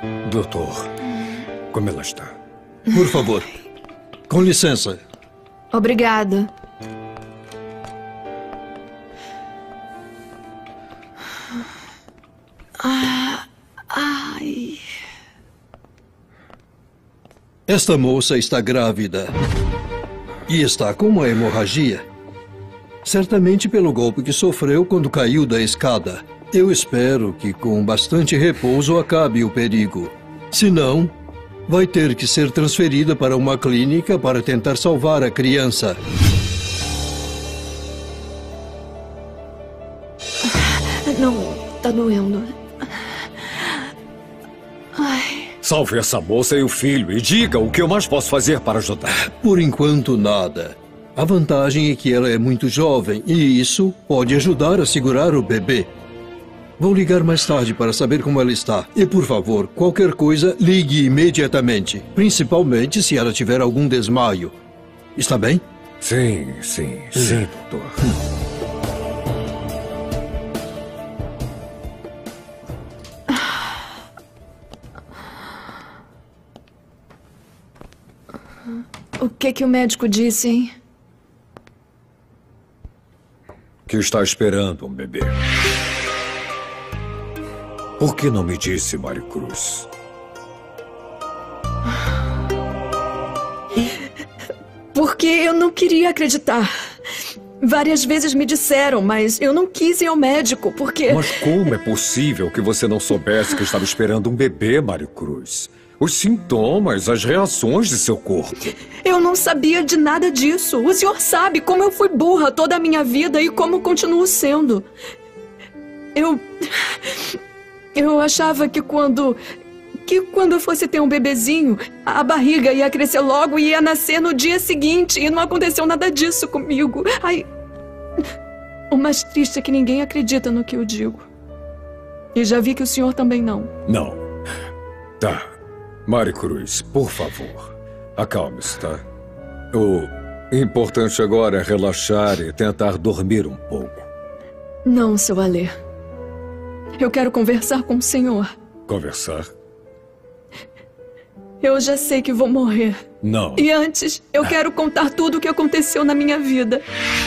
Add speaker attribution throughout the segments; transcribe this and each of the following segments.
Speaker 1: Doutor, como ela está?
Speaker 2: Por favor, com licença.
Speaker 3: Obrigada. Ai.
Speaker 2: Esta moça está grávida e está com uma hemorragia. Certamente pelo golpe que sofreu quando caiu da escada. Eu espero que com bastante repouso acabe o perigo. Se não, vai ter que ser transferida para uma clínica para tentar salvar a criança.
Speaker 3: Não, tá doendo. Ai.
Speaker 1: Salve essa moça e o filho e diga o que eu mais posso fazer para ajudar.
Speaker 2: Por enquanto, nada. A vantagem é que ela é muito jovem e isso pode ajudar a segurar o bebê. Vou ligar mais tarde para saber como ela está. E, por favor, qualquer coisa, ligue imediatamente. Principalmente se ela tiver algum desmaio. Está bem?
Speaker 1: Sim, doutor.
Speaker 3: O que o médico disse, hein?
Speaker 1: Que está esperando um bebê. Por que não me disse, Maricruz?
Speaker 3: Porque eu não queria acreditar. Várias vezes me disseram, mas eu não quis ir ao médico, porque...
Speaker 1: Mas como é possível que você não soubesse que estava esperando um bebê, Maricruz? Os sintomas, as reações de seu corpo.
Speaker 3: Eu não sabia de nada disso. O senhor sabe como eu fui burra toda a minha vida e como continuo sendo. Eu achava que quando eu fosse ter um bebezinho, a barriga ia crescer logo e ia nascer no dia seguinte. E não aconteceu nada disso comigo. Ai, o mais triste é que ninguém acredita no que eu digo. E já vi que o senhor também não.
Speaker 1: Não. Tá. Maricruz, por favor, acalme-se, tá? O importante agora é relaxar e tentar dormir um pouco.
Speaker 3: Não, seu Alê. Eu quero conversar com o senhor.
Speaker 1: Conversar?
Speaker 3: Eu já sei que vou morrer.
Speaker 1: Não.
Speaker 3: E antes, eu quero contar tudo o que aconteceu na minha vida.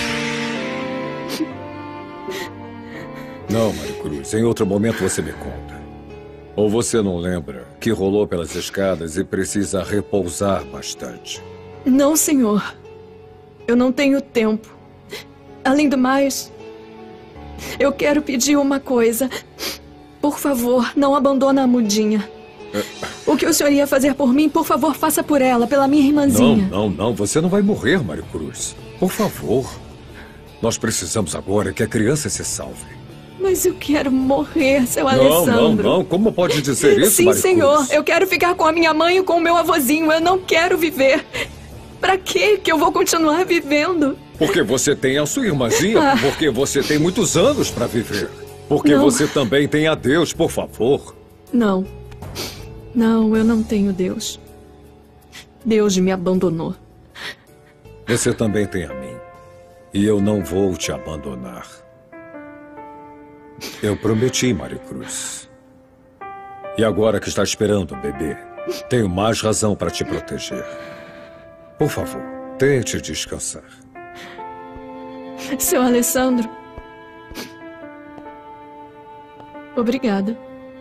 Speaker 1: Não, Maricruz, em outro momento você me conta. Ou você não lembra que rolou pelas escadas e precisa repousar bastante?
Speaker 3: Não, senhor. Eu não tenho tempo. Além do mais, eu quero pedir uma coisa. Por favor, não abandone a mudinha. O que o senhor ia fazer por mim, por favor, faça por ela, pela minha irmãzinha.
Speaker 1: Não. Você não vai morrer, Maricruz. Por favor. Nós precisamos agora que a criança se salve.
Speaker 3: Mas eu quero morrer, seu Alessandro.
Speaker 1: Não. Como pode dizer isso,
Speaker 3: Sim,
Speaker 1: Maricruz?
Speaker 3: senhor. Eu quero ficar com a minha mãe e com o meu avôzinho. Eu não quero viver. Pra quê que eu vou continuar vivendo?
Speaker 1: Porque você tem a sua irmãzinha. Porque você tem muitos anos pra viver. Porque
Speaker 3: Não.
Speaker 1: você também tem a Deus, por favor.
Speaker 3: Não. Não, eu não tenho Deus. Deus me abandonou.
Speaker 1: Você também tem a mim. E eu não vou te abandonar. Eu prometi, Maricruz. E agora que está esperando o bebê, tenho mais razão para te proteger. Por favor, tente descansar.
Speaker 3: Seu Alessandro. Obrigada.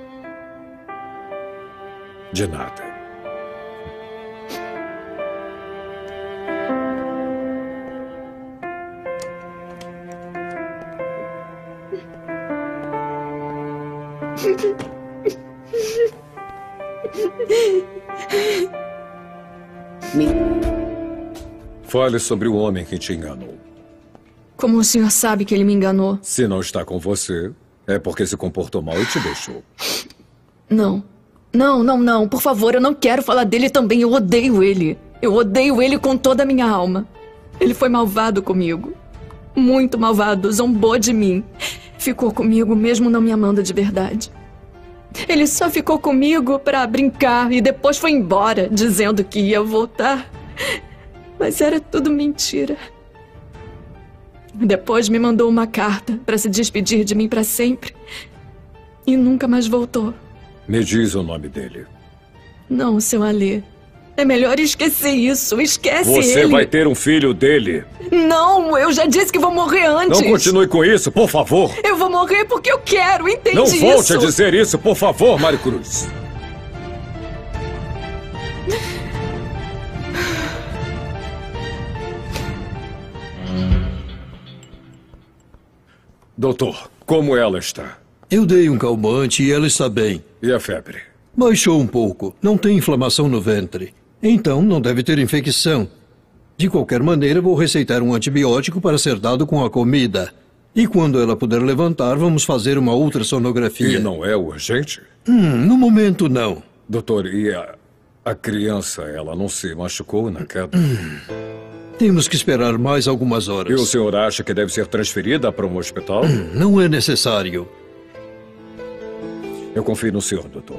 Speaker 1: De nada. Fale sobre o homem que te enganou.
Speaker 3: Como o senhor sabe que ele me enganou?
Speaker 1: Se não está com você, é porque se comportou mal e te deixou.
Speaker 3: Não. Não. Por favor, eu não quero falar dele também. Eu odeio ele. Eu odeio ele com toda a minha alma. Ele foi malvado comigo. Muito malvado. Zombou de mim. Ficou comigo mesmo não me amando de verdade. Ele só ficou comigo pra brincar e depois foi embora, dizendo que ia voltar. Mas era tudo mentira. Depois me mandou uma carta pra se despedir de mim pra sempre. E nunca mais voltou.
Speaker 1: Me diz o nome dele.
Speaker 3: Não, seu Alê. É melhor esquecer isso. Esquece ele.
Speaker 1: Você vai ter um filho dele.
Speaker 3: Não, eu já disse que vou morrer antes.
Speaker 1: Não continue com isso, por favor.
Speaker 3: Eu vou morrer porque eu quero, entende
Speaker 1: Não
Speaker 3: isso?
Speaker 1: volte a dizer isso, por favor, Maricruz. Doutor, como ela está?
Speaker 2: Eu dei um calmante e ela está bem.
Speaker 1: E a febre?
Speaker 2: Baixou um pouco. Não tem inflamação no ventre. Então não deve ter infecção. De qualquer maneira, vou receitar um antibiótico para ser dado com a comida. E quando ela puder levantar, vamos fazer uma ultrassonografia.
Speaker 1: E não é urgente?
Speaker 2: No momento, não.
Speaker 1: Doutor, e a criança, ela não se machucou na queda?
Speaker 2: Temos que esperar mais algumas horas.
Speaker 1: E o senhor acha que deve ser transferida para um hospital?
Speaker 2: Não é necessário.
Speaker 1: Eu confio no senhor, doutor.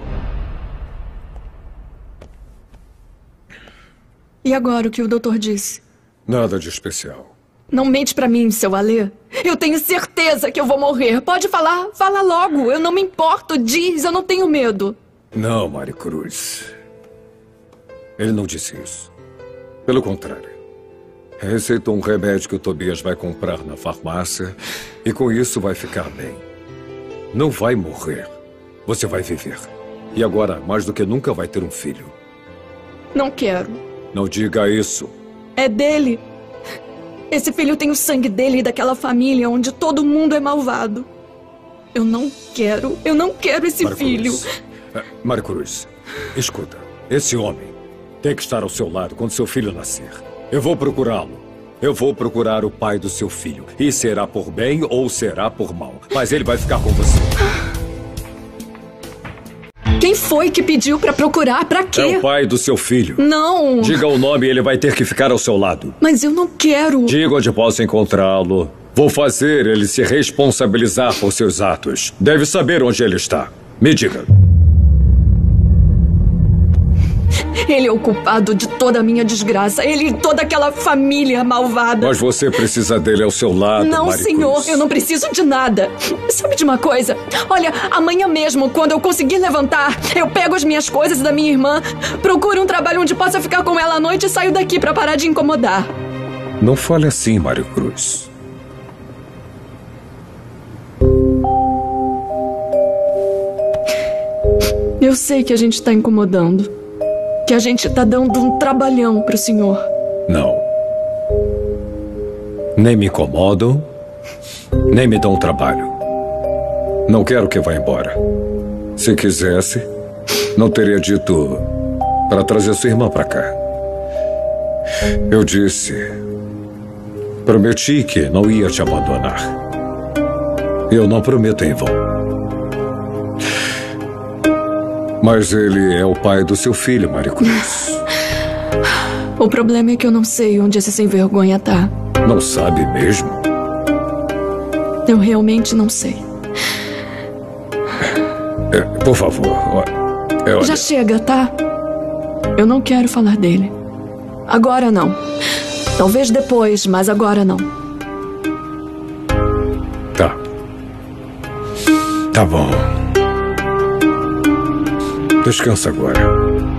Speaker 3: E agora o que o doutor disse?
Speaker 1: Nada de especial.
Speaker 3: Não mente pra mim, seu Alê. Eu tenho certeza que eu vou morrer. Pode falar, fala logo. Eu não me importo, diz, eu não tenho medo.
Speaker 1: Não, Maricruz. Ele não disse isso. Pelo contrário. Receitou um remédio que o Tobias vai comprar na farmácia e com isso vai ficar bem. Não vai morrer. Você vai viver. E agora, mais do que nunca, vai ter um filho.
Speaker 3: Não quero.
Speaker 1: Não diga isso.
Speaker 3: É dele. Esse filho tem o sangue dele e daquela família onde todo mundo é malvado. Eu não quero esse filho.
Speaker 1: Maricruz, escuta. Esse homem tem que estar ao seu lado quando seu filho nascer. Eu vou procurá-lo. Eu vou procurar o pai do seu filho. E será por bem ou será por mal. Mas ele vai ficar com você.
Speaker 3: Quem foi que pediu pra procurar? Pra quê?
Speaker 1: É o pai do seu filho.
Speaker 3: Não.
Speaker 1: Diga o nome e ele vai ter que ficar ao seu lado.
Speaker 3: Mas eu não quero.
Speaker 1: Diga onde posso encontrá-lo. Vou fazer ele se responsabilizar por seus atos. Deve saber onde ele está. Me diga.
Speaker 3: Ele é o culpado de toda a minha desgraça. Ele e toda aquela família malvada.
Speaker 1: Mas você precisa dele ao seu lado,
Speaker 3: Não,
Speaker 1: Maricruz.
Speaker 3: senhor, eu não preciso de nada. Sabe de uma coisa? Olha, amanhã mesmo, quando eu conseguir levantar, eu pego as minhas coisas da minha irmã, procuro um trabalho onde possa ficar com ela à noite e saio daqui pra parar de incomodar.
Speaker 1: Não fale assim, Maricruz.
Speaker 3: Eu sei que a gente tá incomodando. Que a gente tá dando um trabalhão pro senhor.
Speaker 1: Não. Nem me incomodam, nem me dão trabalho. Não quero que vá embora. Se quisesse, não teria dito para trazer sua irmã para cá. Eu disse... Prometi que não ia te abandonar. Eu não prometo em vão. Mas ele é o pai do seu filho, Maricruz.
Speaker 3: O problema é que eu não sei onde esse sem vergonha tá.
Speaker 1: Não sabe mesmo?
Speaker 3: Eu realmente não sei.
Speaker 1: Por favor, olha.
Speaker 3: Já chega, tá? Eu não quero falar dele. Agora não. Talvez depois, mas agora não.
Speaker 1: Tá. Tá bom. Descansa agora.